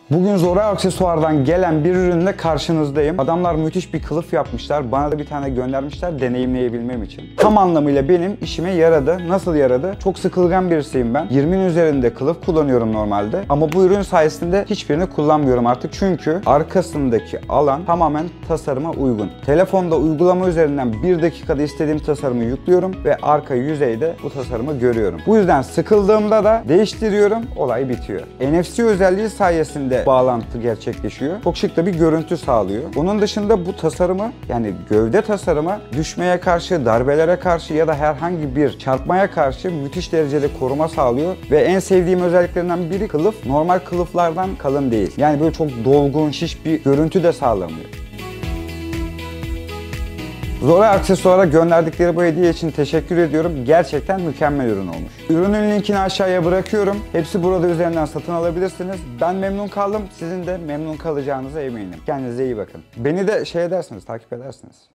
Bugün Zoray Aksesuar'dan gelen bir ürünle karşınızdayım. Adamlar müthiş bir kılıf yapmışlar. Bana da bir tane göndermişler deneyimleyebilmem için. Tam anlamıyla benim işime yaradı. Nasıl yaradı? Çok sıkılgan birisiyim ben. 20'nin üzerinde kılıf kullanıyorum normalde. Ama bu ürün sayesinde hiçbirini kullanmıyorum artık. Çünkü arkasındaki alan tamamen tasarıma uygun. Telefonda uygulama üzerinden 1 dakikada istediğim tasarımı yüklüyorum ve arka yüzeyde bu tasarımı görüyorum. Bu yüzden sıkıldığımda da değiştiriyorum, olay bitiyor. NFC özelliği sayesinde bağlantı gerçekleşiyor. Çok şık da bir görüntü sağlıyor. Onun dışında bu tasarımı, yani gövde tasarımı düşmeye karşı, darbelere karşı ya da herhangi bir çarpmaya karşı müthiş derecede koruma sağlıyor ve en sevdiğim özelliklerinden biri kılıf normal kılıflardan kalın değil. Yani böyle çok dolgun, şiş bir görüntü de sağlamıyor. Zoray Aksesuar'a gönderdikleri bu hediye için teşekkür ediyorum. Gerçekten mükemmel ürün olmuş. Ürünün linkini aşağıya bırakıyorum. Hepsi burada üzerinden satın alabilirsiniz. Ben memnun kaldım. Sizin de memnun kalacağınıza eminim. Kendinize iyi bakın. Beni de takip edersiniz.